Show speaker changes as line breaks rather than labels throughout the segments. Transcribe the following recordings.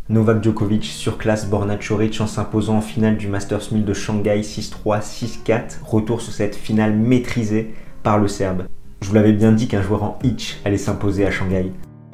Novak Djokovic surclasse Borna Coric en s'imposant en finale du Masters 1000 de Shanghai 6-3, 6-4. Retour sur cette finale maîtrisée par le Serbe. Je vous l'avais bien dit qu'un joueur en hitch allait s'imposer à Shanghai.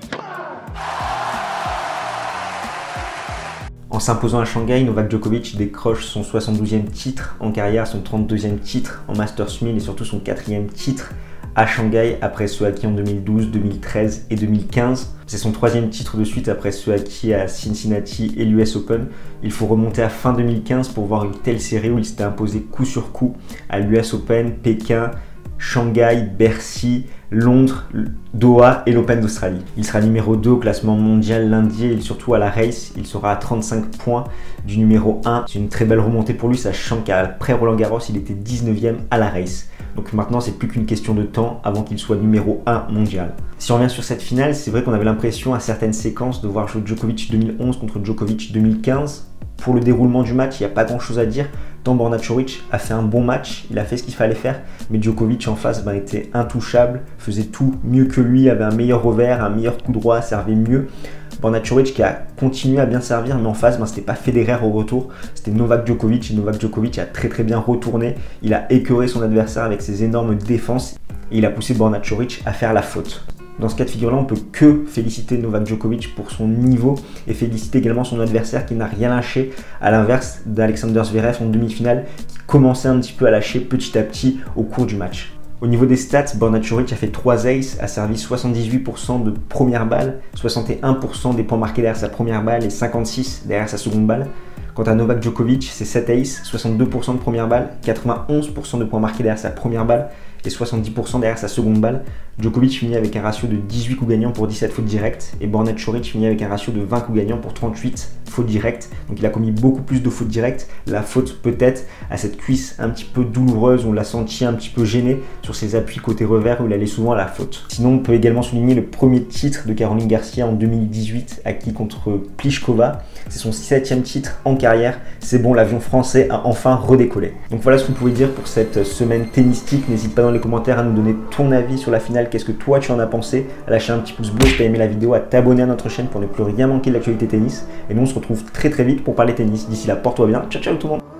En s'imposant à Shanghai, Novak Djokovic décroche son 72e titre en carrière, son 32e titre en Masters 1000 et surtout son 4e titre à Shanghai après ceux acquis en 2012, 2013 et 2015. C'est son 3e titre de suite après ceux acquis à Cincinnati et l'US Open. Il faut remonter à fin 2015 pour voir une telle série où il s'était imposé coup sur coup à l'US Open, Pékin, Shanghai, Bercy, Londres, Doha et l'Open d'Australie. Il sera numéro 2 au classement mondial lundi et surtout à la race, il sera à 35 points du numéro 1. C'est une très belle remontée pour lui, sachant qu'après Roland Garros, il était 19e à la race. Donc maintenant, c'est plus qu'une question de temps avant qu'il soit numéro 1 mondial. Si on revient sur cette finale, c'est vrai qu'on avait l'impression à certaines séquences de voir jouer Djokovic 2011 contre Djokovic 2015. Pour le déroulement du match, il n'y a pas grand chose à dire. Tant Borna Coric a fait un bon match, il a fait ce qu'il fallait faire, mais Djokovic en face était intouchable, faisait tout mieux que lui, avait un meilleur revers, un meilleur coup droit, servait mieux. Borna Coric qui a continué à bien servir, mais en face, c'était pas Federer au retour, c'était Novak Djokovic. Et Novak Djokovic a très bien retourné, il a écœuré son adversaire avec ses énormes défenses et il a poussé Borna Coric à faire la faute. Dans ce cas de figure-là, on ne peut que féliciter Novak Djokovic pour son niveau et féliciter également son adversaire qui n'a rien lâché, à l'inverse d'Alexander Zverev en demi-finale qui commençait un petit peu à lâcher petit à petit au cours du match. Au niveau des stats, Borna Coric a fait 3 aces, a servi 78% de première balle, 61% des points marqués derrière sa première balle et 56% derrière sa seconde balle. Quant à Novak Djokovic, c'est 7 aces, 62% de première balle, 91% de points marqués derrière sa première balle et 70% derrière sa seconde balle. Djokovic finit avec un ratio de 18 coups gagnants pour 17 fautes directes et Borna Coric finit avec un ratio de 20 coups gagnants pour 38 fautes directes. Donc il a commis beaucoup plus de fautes directes. La faute peut-être à cette cuisse un petit peu douloureuse, on l'a senti un petit peu gêné sur ses appuis côté revers où il allait souvent à la faute. Sinon on peut également souligner le premier titre de Caroline Garcia en 2018 acquis contre Pliskova. C'est son 7e titre en carrière. C'est bon, l'avion français a enfin redécollé. Donc voilà ce qu'on pouvait dire pour cette semaine tennistique. N'hésite pas dans les commentaires à nous donner ton avis sur la finale. Qu'est-ce que toi tu en as pensé? À lâcher un petit pouce bleu si tu as aimé la vidéo, à t'abonner à notre chaîne pour ne plus rien manquer de l'actualité tennis. Et nous on se retrouve très vite pour parler tennis. D'ici là, porte-toi bien. Ciao ciao tout le monde.